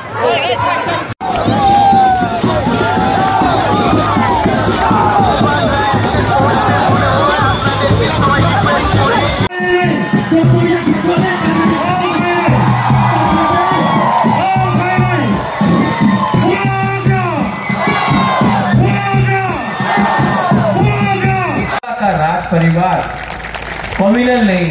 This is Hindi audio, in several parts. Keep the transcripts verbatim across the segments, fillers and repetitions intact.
राज परिवार कम्युनल नहीं,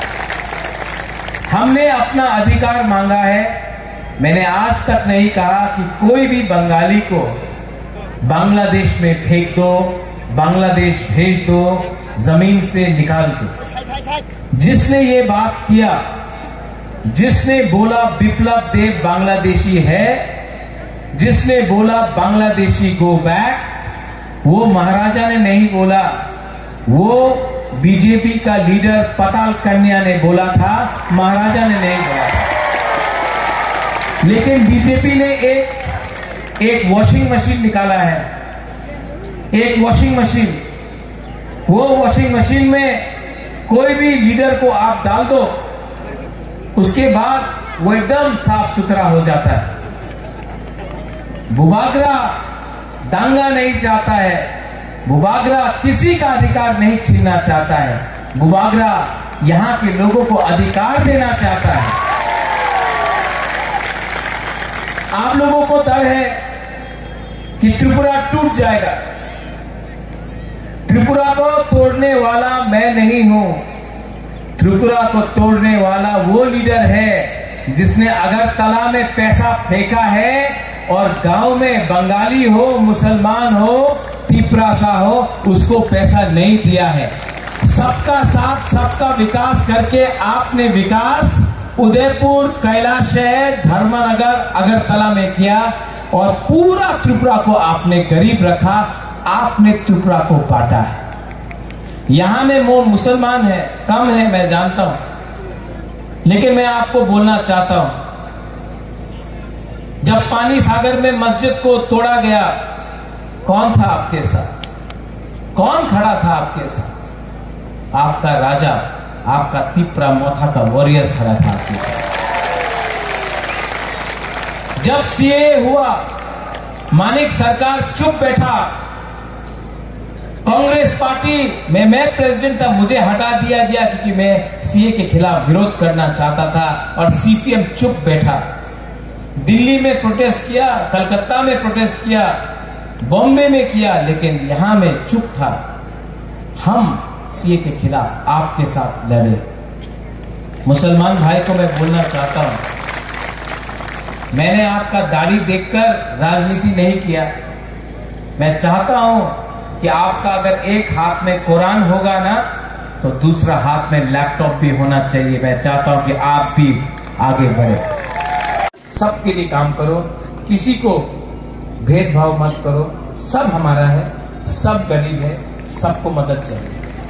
हमने अपना अधिकार मांगा है। मैंने आज तक नहीं कहा कि कोई भी बंगाली को बांग्लादेश में फेंक दो, बांग्लादेश भेज दो, जमीन से निकाल दो। जिसने ये बात किया, जिसने बोला बिप्लब देब बांग्लादेशी है, जिसने बोला बांग्लादेशी गो बैक, वो महाराजा ने नहीं बोला, वो बीजेपी का लीडर पताल कन्या ने बोला था, महाराजा ने नहीं बोला था। लेकिन बीजेपी ने एक एक वॉशिंग मशीन निकाला है, एक वॉशिंग मशीन। वो वॉशिंग मशीन में कोई भी लीडर को आप डाल दो, उसके बाद वो एकदम साफ सुथरा हो जाता है। बुबागरा दांगा नहीं चाहता है, बुबागरा किसी का अधिकार नहीं छीनना चाहता है, बुबागरा यहां के लोगों को अधिकार देना चाहता है। आप लोगों को डर है कि त्रिपुरा टूट जाएगा। त्रिपुरा को तोड़ने वाला मैं नहीं हूं, त्रिपुरा को तोड़ने वाला वो लीडर है जिसने अगरतला में पैसा फेंका है और गांव में बंगाली हो, मुसलमान हो, पिपरासा हो, उसको पैसा नहीं दिया है। सबका साथ सबका विकास करके आपने विकास उदयपुर, कैलाश शहर, धर्मनगर, अगरतला में किया और पूरा त्रिपुरा को आपने गरीब रखा, आपने त्रिपुरा को बांटा है। यहां में वो मुसलमान है, कम है, मैं जानता हूं, लेकिन मैं आपको बोलना चाहता हूं, जब पानी सागर में मस्जिद को तोड़ा गया, कौन था आपके साथ? कौन खड़ा था आपके साथ? आपका राजा, आपका तिप्रा मोथा का वॉरियर्स खड़ा था आपके साथ। जब सीए हुआ, मानिक सरकार चुप बैठा, कांग्रेस पार्टी में मैं प्रेसिडेंट था, मुझे हटा दिया गया क्योंकि मैं सीए के खिलाफ विरोध करना चाहता था और सीपीएम चुप बैठा। दिल्ली में प्रोटेस्ट किया, कलकत्ता में प्रोटेस्ट किया, बॉम्बे में किया, लेकिन यहां में चुप था। हम सीए के खिलाफ आपके साथ लड़े। मुसलमान भाई को मैं बोलना चाहता हूं, मैंने आपका दाढ़ी देखकर राजनीति नहीं किया। मैं चाहता हूं कि आपका अगर एक हाथ में कुरान होगा ना, तो दूसरा हाथ में लैपटॉप भी होना चाहिए। मैं चाहता हूं कि आप भी आगे बढ़े, सबके लिए काम करो, किसी को भेदभाव मत करो। सब हमारा है, सब गरीब है, सबको मदद चाहिए।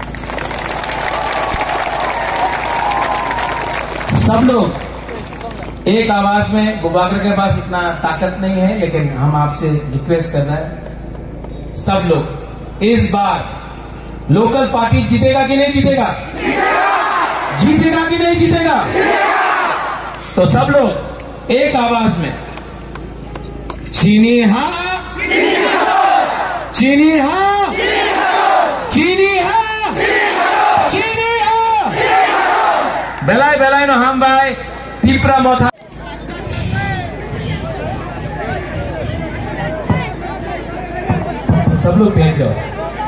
सब लोग एक आवाज में, बुबागर के पास इतना ताकत नहीं है, लेकिन हम आपसे रिक्वेस्ट कर रहे हैं, सब लोग इस बार लोकल पार्टी जीतेगा कि नहीं जीतेगा? जीतेगा कि नहीं जीतेगा? तो सब लोग एक आवाज में, चीनी हाँ, चीनी हाँ, चीनी हाँ, चीनी हाँ, बेलाई बेलाई नो हम भाई तिप्रा मोथा। सब लोग बैठ जाओ।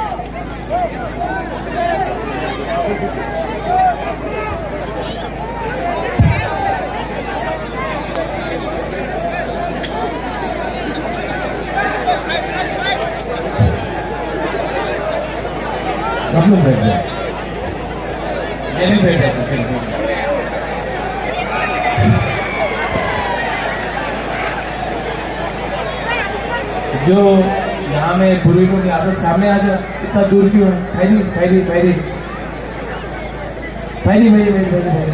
सब लोग बैठ जाओ, मैं भी बैठ जाता। जो यहाँ में बुजुर्गों की आदत, सामने आ जाओ। इतना दूर क्यों है? फैली फैली फैली फैली फैली फैली फैली फैली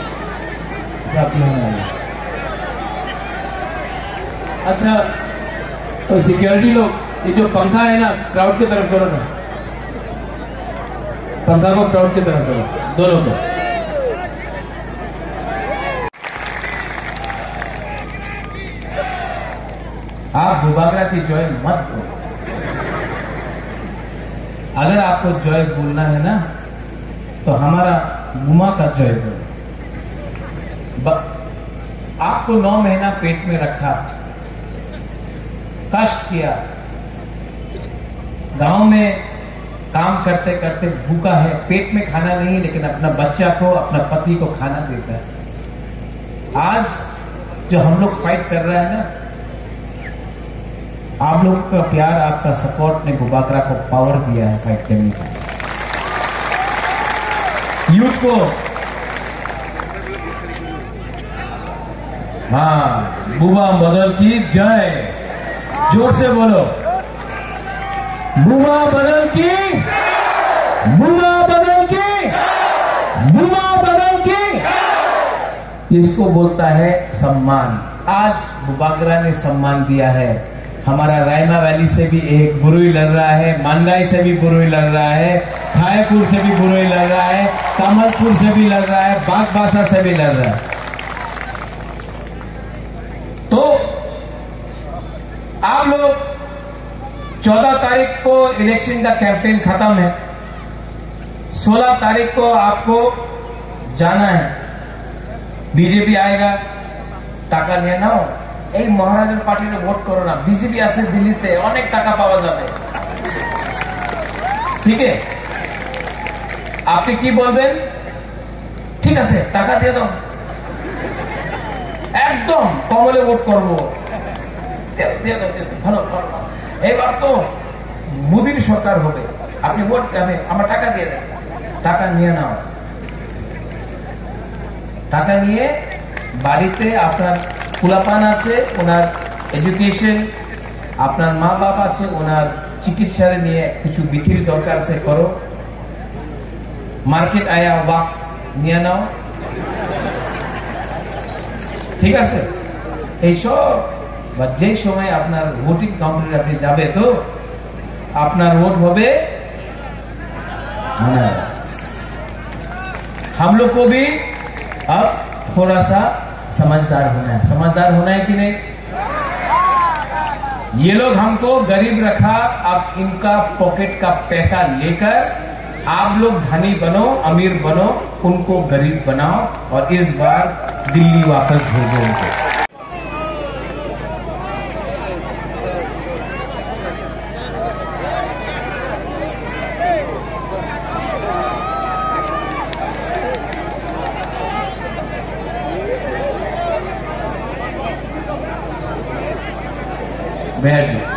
अच्छा, तो सिक्योरिटी लोग, ये जो पंखा है ना, क्राउड की तरफ करो ना, पंखा को क्राउड की तरफ करो, दोनों को। आप बुबागरा की जय मत बोलो। अगर आपको जय बोलना है ना तो हमारा गुमा का जय बोलो। आपको नौ महीना पेट में रखा, कष्ट किया, गांव में काम करते करते भूखा है, पेट में खाना नहीं लेकिन अपना बच्चा को, अपना पति को खाना देता है। आज जो हम लोग फाइट कर रहे हैं ना, आप लोगों का प्यार, आपका सपोर्ट ने बुबागरा को पावर दिया है फाइट करने का। यूथ को, हाँ, बुबा बदल की जय, जोर से बोलो, बुबा बदल की, बुबा बदल की, बुबा बदल की। इसको बोलता है सम्मान। आज बुबागरा ने सम्मान दिया है। हमारा रायमा वैली से भी एक बुरुई लड़ रहा है, मानगाई से भी बुरुई लड़ रहा है, खायपुर से भी बुरुई लड़ रहा है, कमलपुर से भी लड़ रहा है, बागबासा से भी लड़ रहा है। तो आप लोग चौदह तारीख को इलेक्शन का कैंपेन खत्म है, सोलह तारीख को आपको जाना है, बीजेपी आएगा, टाका निये नाओ, এই মহারাজের পার্টিতে ভোট করো না, বিজেপি আছে দিল্লিতে, অনেক টাকা পাওয়া যাবে, ঠিক আছে? আপনি কি বলবেন? ঠিক আছে, টাকা দিয়ে দাও, একদম কমলে ভোট করবো, দিয়ে দাও, ভালো ভালো। এবার তো মোদীর সরকার হবে, আপনি ভোট দেবে, আমার টাকা দিয়ে দেন। টাকা নিয়ে নাও, টাকা নিয়ে বাড়িতে আপনার কুলাপান আছে, ওনার এডুকেশন, আপনার মা বাবা আছে, ওনার চিকিৎসা নিয়ে কিছু বিক্রির দরকার আছে, করো। মার্কেট আয়া বা নিয়ে নাও, ঠিক আছে? এইসব যে সময় আপনার ভোটিং কাউন্টারে আপনি যাবে তো আপনার ভোট হবে। हम लोग को भी अब थोड़ा सा समझदार होना है। समझदार होना है कि नहीं? ये लोग हमको गरीब रखा, अब इनका पॉकेट का पैसा लेकर आप लोग धनी बनो, अमीर बनो, उनको गरीब बनाओ और इस बार दिल्ली वापस भेजो उनको। बैठ जाओ।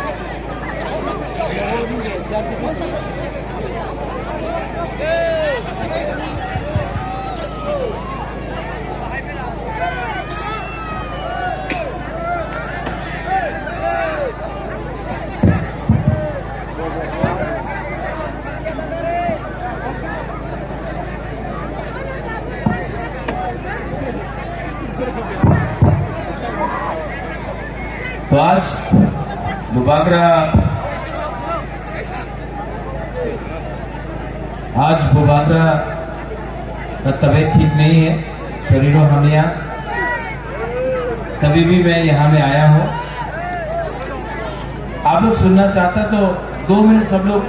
तो आज बुबागरा आज बुबागरा का तबीयत ठीक नहीं है, शरीरों हमिया, तभी भी मैं यहाँ में आया हूँ। आप लोग सुनना चाहता तो दो मिनट सब लोग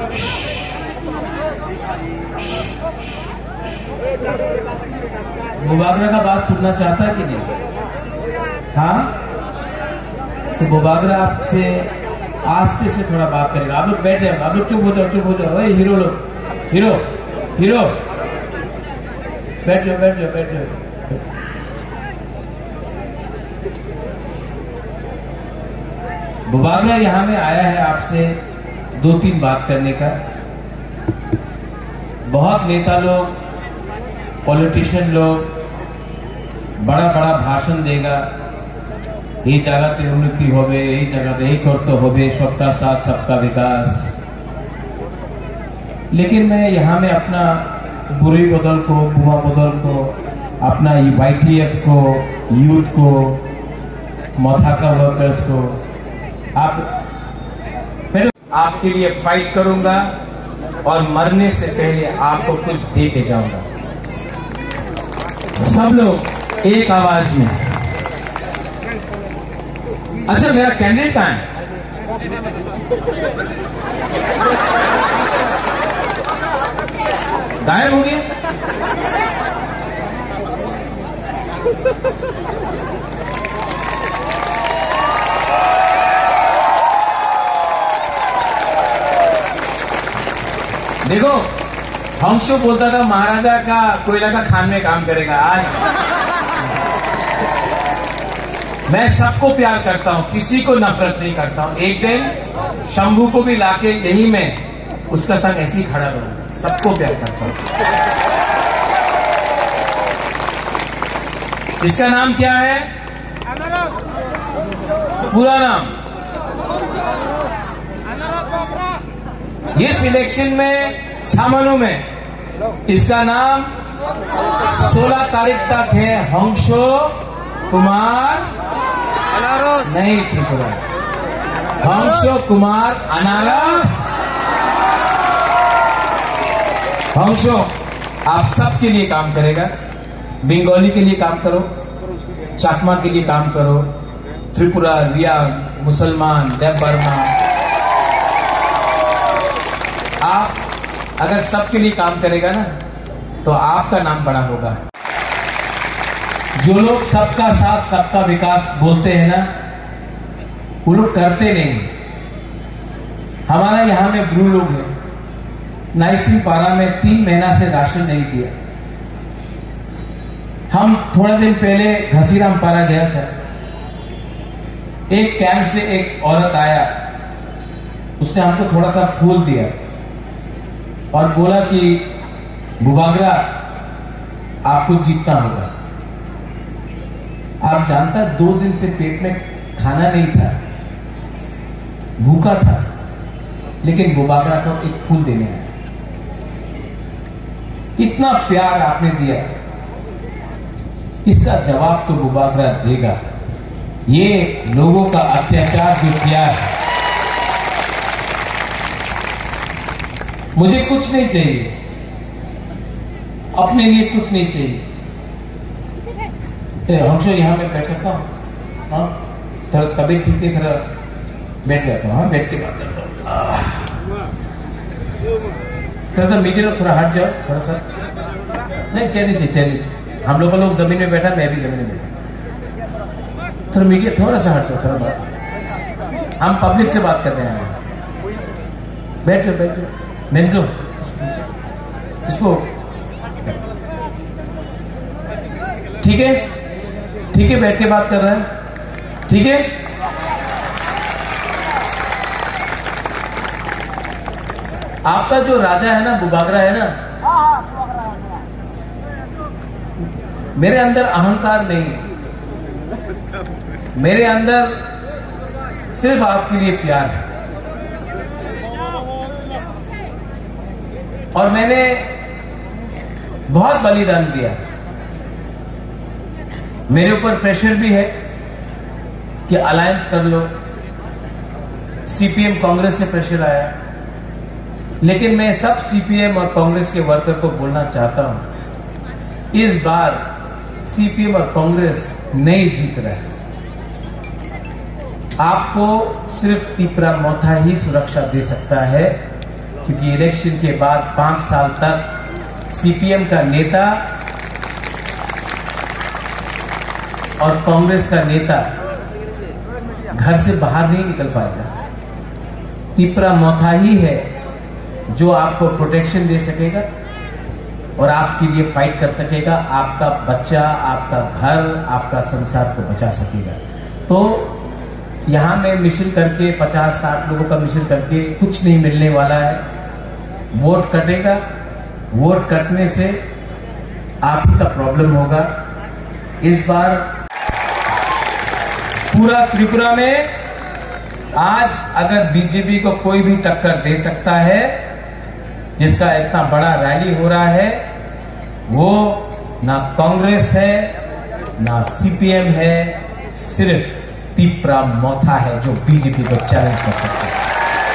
बुबागरा का बात सुनना चाहता कि नहीं? हाँ, तो बुबागरा आपसे आस्ते से थोड़ा बात करेगा। आप लोग बैठ जाओ, आप लोग चुप हो जाओ, चुप हो जाओ। ओए हीरो लोग, हीरो हीरो बैठ जाओ, बैठ जाओ, बैठ जाओ। बुबागरा यहाँ में आया है आपसे दो तीन बात करने का। बहुत नेता लोग, पॉलिटिशियन लोग बड़ा बड़ा भाषण देगा, এই জায়গাতে উন্নতি হবে, এই জায়গাতে এই করতে হবে, सबका साथ सबका विकास। लेकिन मैं यहाँ में अपना बुरी बदल को, बुआ बदल को, अपना वाईटीएफ को, यूथ को, मोथाका वर्कर्स को, आप आपके लिए फाइट करूंगा और मरने से पहले आपको कुछ दे के जाऊंगा। सब लोग एक आवाज में। अच्छा, मेरा कैंडिडेट कहाँ है? गायब हो गया। देखो, हंसो बोलता था महाराजा का कोयला का खान में काम करेगा। आज मैं सबको प्यार करता हूं, किसी को नफरत नहीं करता हूं। एक दिन शंभू को भी लाके यही मैं उसका संग ऐसे ही खड़ा करूंगा। सबको प्यार करता हूं। इसका नाम क्या है? पूरा नाम? इस इलेक्शन में छामनू में इसका नाम सोलह तारीख तक है हंसो कुमार अनारस। नहीं त्रिपुरा, हंसो कुमार अनारस। हंसो आप सबके लिए काम करेगा। बंगाली के लिए काम करो, चाकमा के लिए काम करो, त्रिपुरा, रिया, मुसलमान, देव बर्मा। आप अगर सबके लिए काम करेगा ना तो आपका नाम बड़ा होगा। जो लोग सबका साथ सबका विकास बोलते हैं ना, वो लोग करते नहीं। हमारा यहां में ब्रू लोग हैं, नाइसिंग पारा में तीन महीना से राशन नहीं दिया। हम थोड़ा दिन पहले घसीराम पारा गया था। एक कैंप से एक औरत आया, उसने हमको थोड़ा सा फूल दिया और बोला कि बुबागरा आपको जीतना होगा। आप जानता, दो दिन से पेट में खाना नहीं था, भूखा था, लेकिन बुबागरा को एक फूल देने आया। इतना प्यार आपने दिया, इसका जवाब तो बुबागरा देगा। ये लोगों का अत्याचार जो किया है, मुझे कुछ नहीं चाहिए, अपने लिए कुछ नहीं चाहिए। हंसो यहां में बैठ सकता हूं? हाँ, थोड़ा तबीयत ठीक है, थोड़ा बैठ जाता हूँ। हाँ, बैठ के बात करता हूँ। थोड़ा सा मीडिया लोग थोड़ा हट जाओ, थोड़ा सा। नहीं, चेयर नीचे, चेयर नीचे। हम लोग लोग जमीन में बैठा, मैं भी जमीन में बैठा। थोड़ा मीडिया थोड़ा सा हट जाओ, थोड़ा बात। हम पब्लिक से बात कर रहे हैं। बैठ जाओ, बैठ जाओ। मेन्जो इसको ठीक है, ठीक है, बैठ के बात कर रहा है, ठीक है। आपका जो राजा है ना, बुबागरा है ना, मेरे अंदर अहंकार नहीं, मेरे अंदर सिर्फ आपके लिए प्यार है। और मैंने बहुत बलिदान दिया। मेरे ऊपर प्रेशर भी है कि अलायंस कर लो, सीपीएम कांग्रेस से प्रेशर आया, लेकिन मैं सब सीपीएम और कांग्रेस के वर्कर को बोलना चाहता हूं, इस बार सीपीएम और कांग्रेस नहीं जीत रहे। आपको सिर्फ तीपरा मोथा ही सुरक्षा दे सकता है, क्योंकि इलेक्शन के बाद पांच साल तक सीपीएम का नेता और कांग्रेस का नेता घर से बाहर नहीं निकल पाएगा। तीपरा मोथा ही है जो आपको प्रोटेक्शन दे सकेगा और आपके लिए फाइट कर सकेगा, आपका बच्चा, आपका घर, आपका संसार को बचा सकेगा। तो यहां में मिशन करके पचास साठ लोगों का मिशन करके कुछ नहीं मिलने वाला है। वोट कटेगा, वोट कटने से आप ही का प्रॉब्लम होगा। इस बार पूरा त्रिपुरा में आज अगर बीजेपी को कोई भी टक्कर दे सकता है, जिसका इतना बड़ा रैली हो रहा है, वो ना कांग्रेस है ना सीपीएम है, सिर्फ तीपरा मोथा है जो बीजेपी को चैलेंज कर सकता है।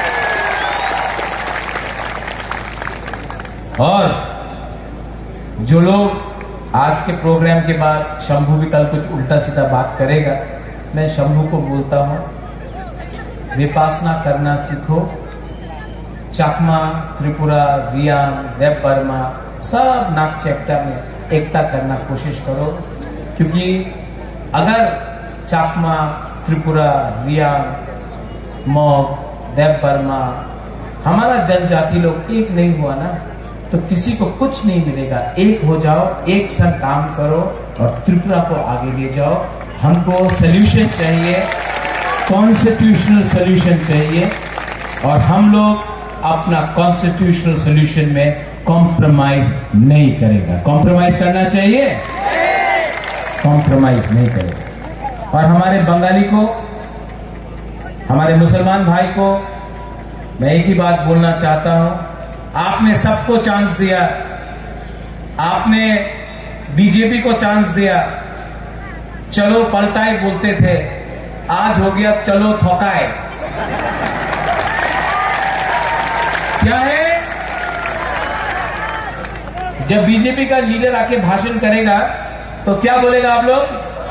और जो लोग आज के प्रोग्राम के बाद, शंभू भी कल कुछ उल्टा सीधा बात करेगा, मैं शंभू को बोलता हूं, विपासना करना सीखो। चाकमा, त्रिपुरा, रियाम, देव बर्मा, सब नाग चैप्टा में एकता करना कोशिश करो, क्योंकि अगर चाकमा, त्रिपुरा, रियाम, मॉग, देव बर्मा, हमारा जनजाति लोग एक नहीं हुआ ना, तो किसी को कुछ नहीं मिलेगा। एक हो जाओ, एक संग काम करो और त्रिपुरा को आगे ले जाओ। हमको सोल्यूशन चाहिए, कॉन्स्टिट्यूशनल सोल्यूशन चाहिए, और हम लोग अपना कॉन्स्टिट्यूशनल सोल्यूशन में कॉम्प्रोमाइज नहीं करेगा। कॉम्प्रोमाइज करना चाहिए, कॉम्प्रोमाइज नहीं करेगा। और हमारे बंगाली को, हमारे मुसलमान भाई को मैं एक ही बात बोलना चाहता हूं, आपने सबको चांस दिया, आपने बीजेपी को चांस दिया, चलो पलटाए बोलते थे, आज हो गया चलो थोकाए। क्या है? जब बीजेपी का लीडर आके भाषण करेगा तो क्या बोलेगा आप लोग?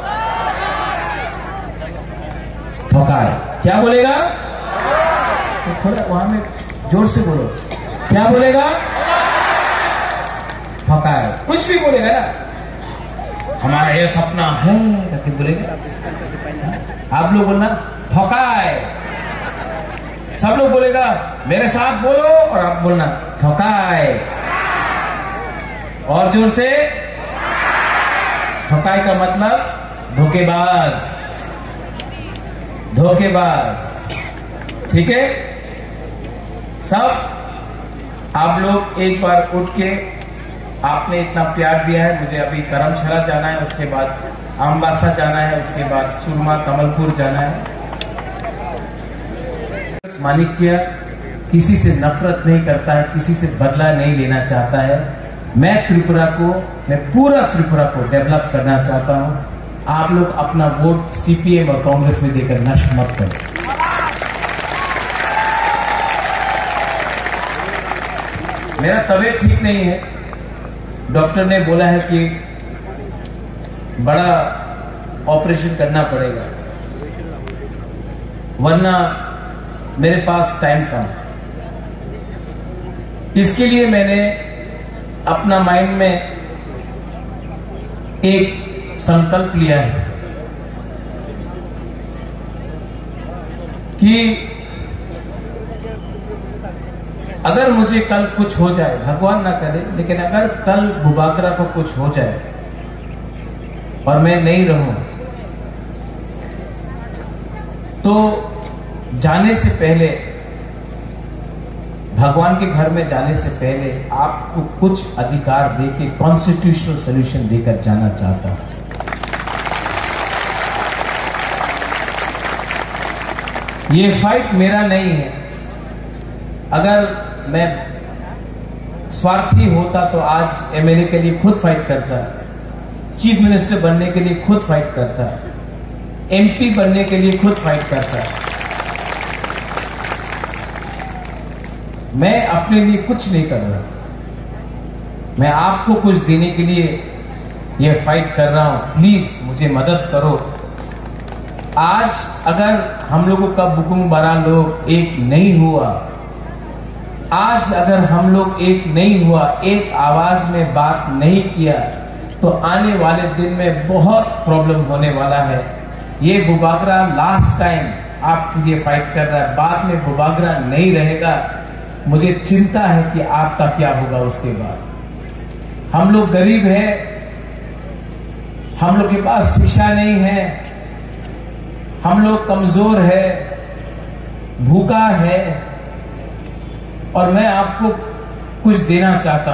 थोकाए। क्या बोलेगा? तो थोड़ा वहां में जोर से बोलो, क्या बोलेगा? थोकाए। कुछ भी बोलेगा ना, हमारा ये सपना है करके बोलेगा। आप लोग बोलना थोकाए, सब लोग बोलेगा, मेरे साथ बोलो और आप बोलना थोकाए, और जोर से। थोकाए का मतलब धोखेबाज, धोखेबाज। ठीक है? सब आप लोग एक बार उठ के, आपने इतना प्यार दिया है, मुझे अभी करमशाला जाना है, उसके बाद अम्बासा जाना है, उसके बाद सुरमा कमलपुर जाना है। माणिक्य किसी से नफरत नहीं करता है, किसी से बदला नहीं लेना चाहता है। मैं त्रिपुरा को, मैं पूरा त्रिपुरा को डेवलप करना चाहता हूं। आप लोग अपना वोट सीपीएम और कांग्रेस में देकर नष्ट मत करें। मेरा तबीयत ठीक नहीं है, डॉक्टर ने बोला है कि बड़ा ऑपरेशन करना पड़ेगा, वरना मेरे पास टाइम कम। इसके लिए मैंने अपना माइंड में एक संकल्प लिया है कि अगर मुझे कल कुछ हो जाए, भगवान ना करे, लेकिन अगर कल बुबागरा को कुछ हो जाए और मैं नहीं रहूं, तो जाने से पहले, भगवान के घर में जाने से पहले आपको कुछ अधिकार देके कॉन्स्टिट्यूशनल सोल्यूशन देकर जाना चाहता हूं। ये फाइट मेरा नहीं है। अगर मैं स्वार्थी होता तो आज एमएलए के लिए खुद फाइट करता, चीफ मिनिस्टर बनने के लिए खुद फाइट करता, एमपी बनने के लिए खुद फाइट करता। मैं अपने लिए कुछ नहीं कर रहा, मैं आपको कुछ देने के लिए यह फाइट कर रहा हूं। प्लीज मुझे मदद करो। आज अगर हम लोगों का बुकुंग बड़ा लोग एक नहीं हुआ, आज अगर हम लोग एक नहीं हुआ, एक आवाज में बात नहीं किया, तो आने वाले दिन में बहुत प्रॉब्लम होने वाला है। ये बुबागरा लास्ट टाइम आपके लिए फाइट कर रहा है, बाद में बुबागरा नहीं रहेगा। मुझे चिंता है कि आपका क्या होगा उसके बाद। हम लोग गरीब हैं, हम लोग के पास शिक्षा नहीं है, हम लोग कमजोर है, भूखा है, और मैं आपको कुछ देना चाहता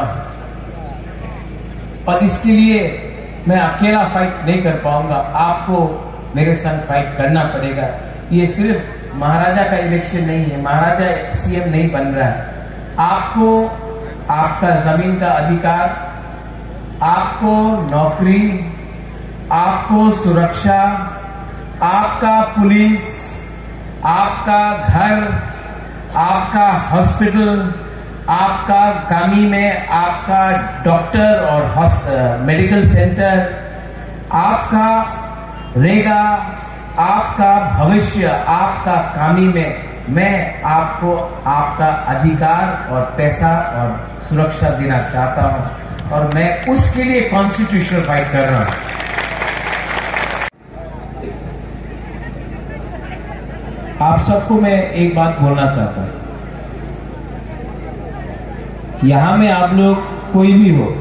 हूं। और इसके लिए मैं अकेला फाइट नहीं कर पाऊंगा, आपको मेरे संग फाइट करना पड़ेगा। ये सिर्फ महाराजा का इलेक्शन नहीं है, महाराजा सीएम नहीं बन रहा है। आपको आपका जमीन का अधिकार, आपको नौकरी, आपको सुरक्षा, आपका पुलिस, आपका घर, आपका हॉस्पिटल, आपका गामी में आपका डॉक्टर और मेडिकल सेंटर, आपका रेगा, आपका भविष्य, आपका कामी में मैं आपको आपका अधिकार और पैसा और सुरक्षा देना चाहता हूं और मैं उसके लिए कॉन्स्टिट्यूशनल फाइट कर रहा हूं। आप सबको मैं एक बात बोलना चाहता हूं, यहां में आप लोग कोई भी हो,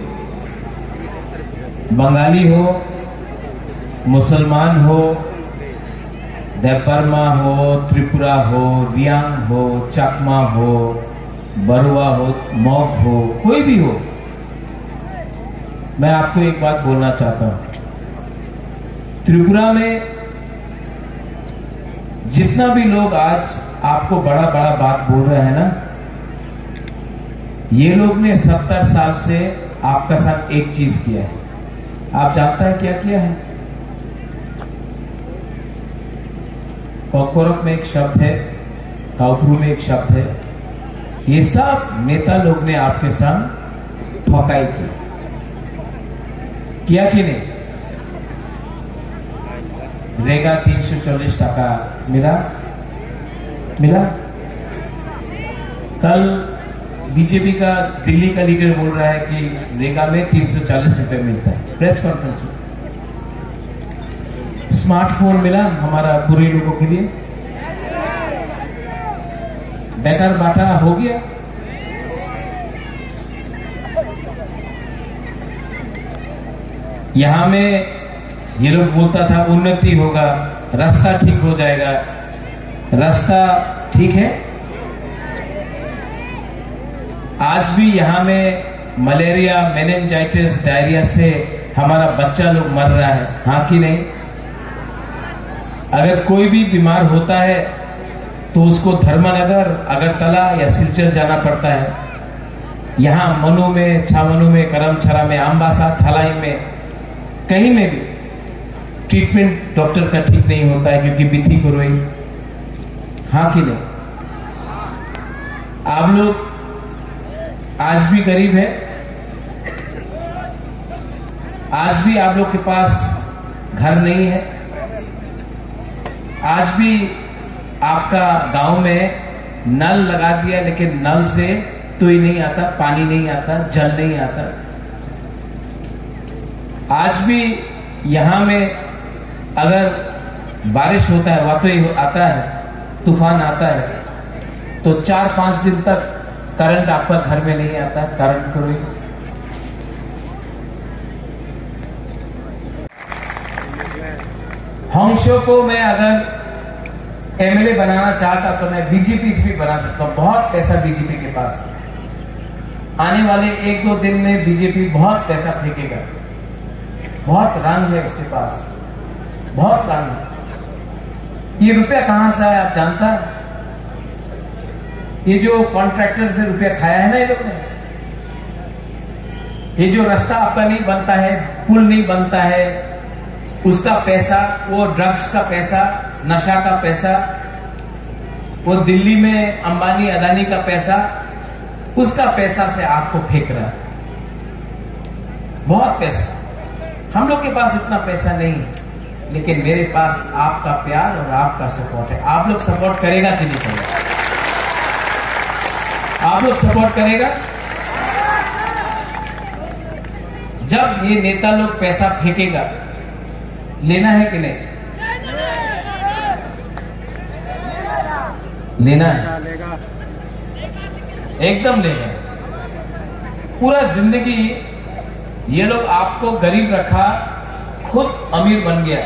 बंगाली हो, मुसलमान हो, देवबर्मा हो, त्रिपुरा हो, रियांग हो, चकमा हो, बरुआ हो, मौग हो, कोई भी हो, मैं आपको एक बात बोलना चाहता हूं। त्रिपुरा में जितना भी लोग आज आपको बड़ा बड़ा बात बोल रहे हैं ना, ये लोग ने सत्तर साल से आपका साथ एक चीज किया है। आप जानता है क्या किया है? कॉकरोक में एक शब्द है, काउप्रू में एक शब्द है, ये सब नेता लोग ने आपके संग ठोकाई की, किया कि नहीं? रेगा तीन सौ चालीस टका मिला मिला कल बीजेपी का दिल्ली का लीडर बोल रहा है कि रेगा में तीन सौ चालीस रुपए मिलता है, प्रेस कॉन्फ्रेंस में। स्मार्टफोन मिला हमारा पूरे लोगों के लिए, बेकार बांटा हो गया। यहां में ये लोग बोलता था उन्नति होगा, रास्ता ठीक हो जाएगा, रास्ता ठीक है? आज भी यहां में मलेरिया, मेनिंजाइटिस, डायरिया से हमारा बच्चा लोग मर रहा है, हाँ कि नहीं? अगर कोई भी बीमार होता है तो उसको धर्मनगर, अगरतला या सिलचर जाना पड़ता है। यहां मनु में, छावनु में, करमछरा में, आम्बासा, थलाई में, कहीं में भी ट्रीटमेंट डॉक्टर का ठीक नहीं होता है क्योंकि बिथी को रोई, हाँ कि नहीं? आप लोग आज भी गरीब है, आज भी आप लोग के पास घर नहीं है, आज भी आपका गांव में नल लगा दिया लेकिन नल से तो ही नहीं आता, पानी नहीं आता, जल नहीं आता। आज भी यहां में अगर बारिश होता है, वातई आता है, तूफान आता है, तो चार पांच दिन तक करंट आपका घर में नहीं आता, करंट करो। हंसो को मैं अगर एमएलए बनाना चाहता तो मैं बीजेपी से भी बना सकता हूं। बहुत पैसा बीजेपी के पास है, आने वाले एक दो दिन में बीजेपी बहुत पैसा फेंकेगा, बहुत रंग है उसके पास, बहुत रंग है। ये रुपया कहां से आया आप जानता है? ये जो कॉन्ट्रैक्टर से रुपया खाया है ना ये लोग ने, ये जो रास्ता आपका नहीं बनता है, पुल नहीं बनता है, उसका पैसा, वो ड्रग्स का पैसा, नशा का पैसा, वो दिल्ली में अंबानी अदानी का पैसा, उसका पैसा से आपको फेंक रहा है। बहुत पैसा। हम लोग के पास इतना पैसा नहीं है, लेकिन मेरे पास आपका प्यार और आपका सपोर्ट है। आप लोग सपोर्ट करेगा कि नहीं करेगा? आप लोग सपोर्ट करेगा? जब ये नेता लोग पैसा फेंकेगा, लेना है कि नहीं? लेना है, एकदम लेना है। पूरा जिंदगी ये लोग आपको गरीब रखा, खुद अमीर बन गया।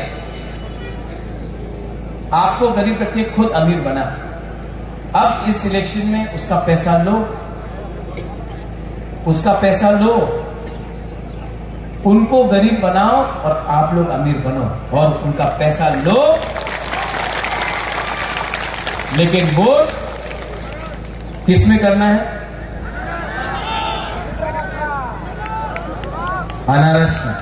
आपको गरीब रख के खुद अमीर बना। अब इस इलेक्शन में उसका पैसा लो, उसका पैसा लो, उनको गरीब बनाओ और आप लोग अमीर बनो, और उनका पैसा लो, लेकिन वोट किसमें करना है? अनारस में।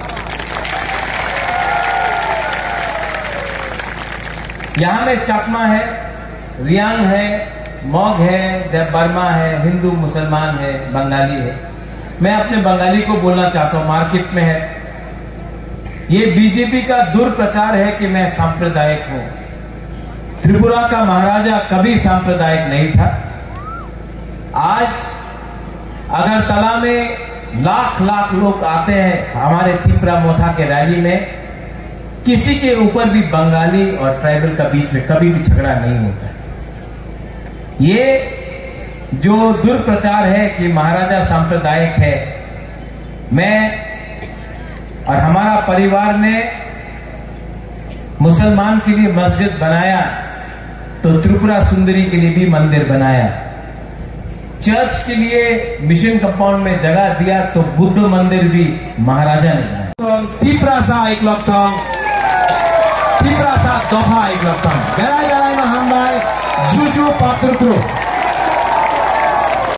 यहां में चकमा है, रियांग है, मौग है, देवबर्मा है, हिंदू मुसलमान है, बंगाली है। मैं अपने बंगाली को बोलना चाहता हूं, मार्केट में है, ये बीजेपी का दुर्प्रचार है कि मैं सांप्रदायिक हूं। त्रिपुरा का महाराजा कभी सांप्रदायिक नहीं था। आज अगरतला में लाख लाख लोग आते हैं हमारे तिपरा मोथा के रैली में, किसी के ऊपर भी बंगाली और ट्राइबल का बीच में कभी भी झगड़ा नहीं होता। ये जो दुर्प्रचार है कि महाराजा सांप्रदायिक है, मैं और हमारा परिवार ने मुसलमान के लिए मस्जिद बनाया तो त्रिपुरा सुंदरी के लिए भी मंदिर बनाया। चर्च के लिए मिशन कंपाउंड में जगह दिया तो बुद्ध मंदिर भी महाराजा ने बनाया। तिप्रासा एक लक्थंग, तिप्रासा दफा एक लक्थंग, गराय गराय में हम भाई जुजू पात्र